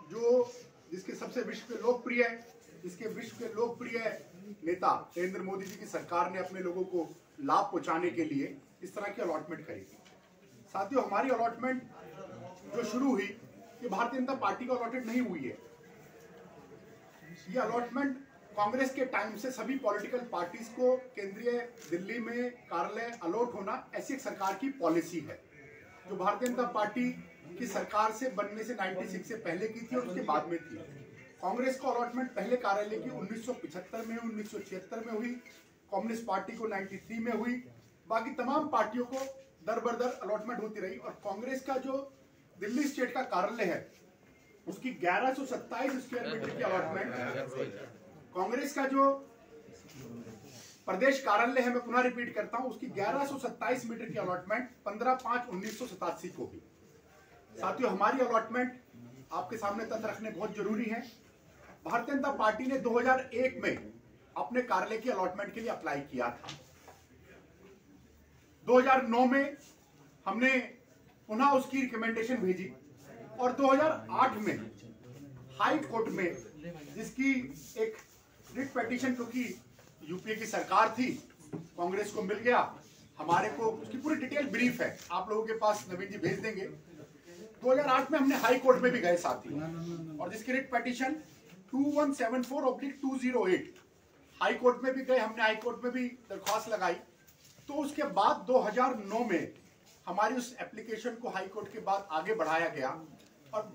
जिसके सबसे विश्व के लोकप्रिय नेता नरेंद्र मोदी जी की सरकार ने अपने लोगों को लाभ पहुंचाने के लिए इस तरह की अलॉटमेंट करी थी। साथियों, हमारी अलॉटमेंट जो शुरू हुई ये भारतीय जनता पार्टी को अलॉटेड नहीं हुई है। ये अलॉटमेंट कांग्रेस के टाइम से सभी पॉलिटिकल पार्टीज को केंद्रीय दिल्ली में कार्यालय अलॉट होना ऐसी एक सरकार की पॉलिसी है जो भारतीय जनता पार्टी की सरकार से बनने से 96 से पहले की थी और उसके बाद में थी। कांग्रेस को अलॉटमेंट पहले कार्यालय की 1975 में 1976 में हुई, कम्युनिस्ट पार्टी को 93 में हुई, बाकी तमाम पार्टियों को दर बर दर अलॉटमेंट होती रही। और कांग्रेस का जो दिल्ली स्टेट का कार्यालय है उसकी 1127 स्क्वायर मीटर की अलॉटमेंट, कांग्रेस का जो प्रदेश कार्यालय है, मैं पुनः रिपीट करता हूं, उसकी 1127 मीटर की अलॉटमेंट 15/5/1987 को हुई। साथियों, हमारी अलॉटमेंट आपके सामने तथ्य रखने बहुत जरूरी है। भारतीय जनता पार्टी ने 2001 में अपने कार्यालय की अलॉटमेंट के लिए अप्लाई किया था। 2009 में हमने पुनः उसकी रिकमेंडेशन भेजी और 2008 में हाई कोर्ट में, जिसकी एक रिट पिटीशन, क्योंकि यूपीए की सरकार थी, कांग्रेस को मिल गया, हमारे को उसकी पूरी डिटेल ब्रीफ है, आप लोगों के पास नवीन जी भेज देंगे। 2008 में हमने हाई कोर्ट में भी गए साथी, और जिसकी रिट पिटीशन 2174/208 हाई कोर्ट में भी गए, हमने हाई कोर्ट में भी दरख्वास्त लगाई। तो उसके बाद 2009 में हमारी उस एप्लीकेशन को हाई कोर्ट के बाद आगे बढ़ाया गया और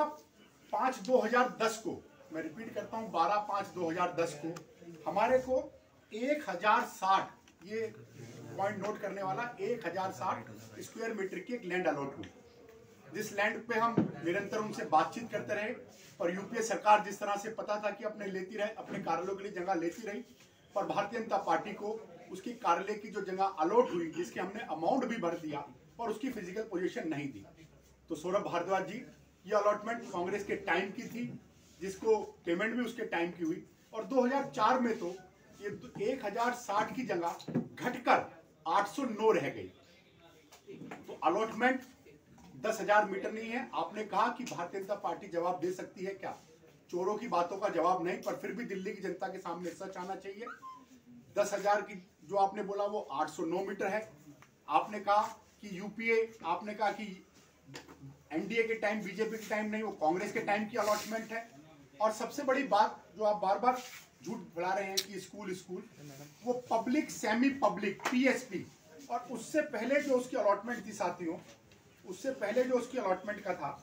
12/5/2010 को, मैं रिपीट करता हूं, 12/5/2010 को हमारे को 1060, ये पॉइंट नोट करने वाला, 1060 स्क्वायर मीटर की एक लैंड अलॉट हुई, जिस लैंड पे हम निरंतर उनसे बातचीत करते रहे। और यूपीए सरकार जिस तरह से पता था कि अपने कार्यालयों के लिए जगह लेती रही, पर भारतीय जनता पार्टी को उसकी कार्यालय की जो जगह अलॉट हुई, जिसके हमने अमाउंट भी भर दिया और उसकी फिजिकल पोजीशन नहीं दी। तो सौरभ भारद्वाज जी, ये अलॉटमेंट कांग्रेस के टाइम की थी, जिसको पेमेंट भी उसके टाइम की हुई। और 2004 में तो ये 1060 की जगह घटकर 809 रह गई। तो अलॉटमेंट 10,000 मीटर नहीं है। आपने कहा कि भारतीय जनता पार्टी जवाब दे सकती है क्या? चोरों की बातों का जवाब नहीं, पर फिर भी दिल्ली की जनता के सामने सच आना चाहिए। 10,000 की जो आपने बोला वो 809 मीटर है। आपने कहा कि यूपीए, आपने कहा कि एनडीए के टाइम, बीजेपी के टाइम नहीं, वो कांग्रेस के टाइम की अलॉटमेंट है। और सबसे बड़ी बात जो आप बार बार झूठ फैला रहे हैं कि स्कूल, वो पब्लिक सेमी पब्लिक पीएसपी, और उससे पहले जो उसकी अलॉटमेंट थी साथियों, उससे पहले जो उसकी अलॉटमेंट का था,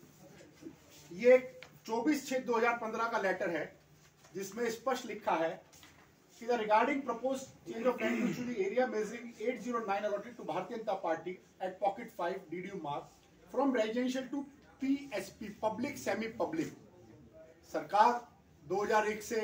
ये 24/6/2015 का लेटर है, जिसमें स्पष्ट लिखा है कि the regarding proposed change of land to the area measuring 809 allotted to Bharatiya Janata Party at pocket 5 DDU Marg from residential to PSP public semi public. सरकार 2001 से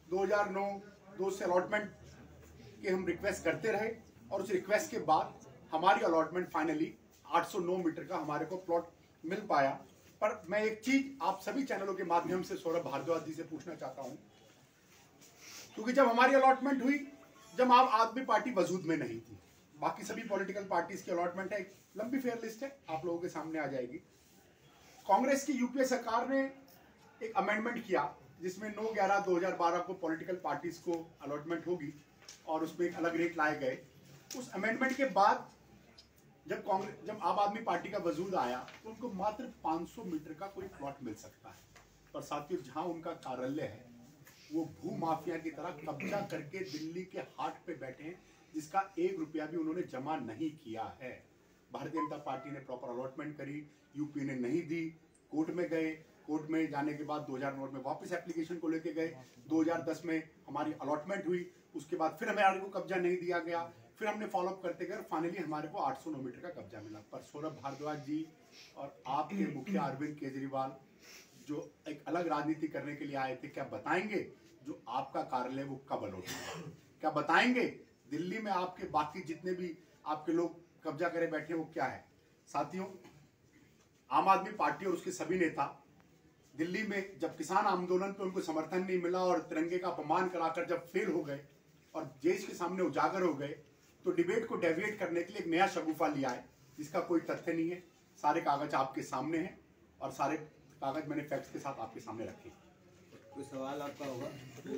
2009 से अलॉटमेंट के हम रिक्वेस्ट करते रहे, और उस रिक्वेस्ट के बाद हमारी अलॉटमेंट फाइनली 809 मीटर का हमारे को प्लॉट मिल पाया। पर मैं एक चीज आप सभी चैनलों के माध्यम से सौरभ भारद्वाज जी से पूछना चाहता हूं, क्योंकि जब हमारी अलॉटमेंट हुई, जब आम आदमी पार्टी वजूद में नहीं थी, बाकी सभी पॉलिटिकल पार्टीज की अलॉटमेंट है, लंबी फेयर लिस्ट है, आप लोगों के सामने आ जाएगी। कांग्रेस की यूपीए सरकार ने एक अमेंडमेंट किया जिसमें 9/11/2012 को पॉलिटिकल पार्टीज को अलॉटमेंट होगी और उसमें एक अलग रेट लाए गए। उस अमेंडमेंट के बाद जब आम आदमी पार्टी का वजूद आया तो उनको मात्र 500 मीटर का कोई प्लॉट मिल सकता है। पर साथियों, जहां उनका कार्यालय है वो भू माफिया की तरह कब्जा करके दिल्ली के हाट पे बैठे हैं, जिसका 1 रुपया भी उन्होंने जमा नहीं किया है। भारतीय जनता पार्टी ने प्रॉपर अलॉटमेंट करी, यूपी ने नहीं दी, कोर्ट में गए, कोर्ट में जाने के बाद 2009 में वापस एप्लीकेशन को लेके गए, 2010 में हमारी अलॉटमेंट हुई, उसके बाद फिर हमें को कब्जा नहीं दिया गया, फिर हमने फॉलोअप करते गए, फाइनली हमारे को 809 मीटर का कब्जा मिला। पर सौरभ भारद्वाज जी और आपके मुखिया अरविंद केजरीवाल जो एक अलग राजनीति करने के लिए आए थे, क्या बताएंगे जो आपका कार्यालय वो कब अलॉट हुआ? क्या बताएंगे दिल्ली में आपके बाकी जितने भी आपके लोग कब्जा करे बैठे हैं वो क्या है? साथियों, आम आदमी पार्टी और उसके सभी नेता दिल्ली में जब किसान आंदोलन पे उनको समर्थन नहीं मिला और तिरंगे का अपमान कराकर जब फेल हो गए और देश के सामने उजागर हो गए, तो डिबेट को डेविएट करने के लिए एक नया शगुफा लिया है जिसका कोई तथ्य नहीं है। सारे कागज आपके सामने हैं और सारे कागज मैंने फैक्ट्स के साथ आपके सामने रखे। कोई सवाल आपका होगा?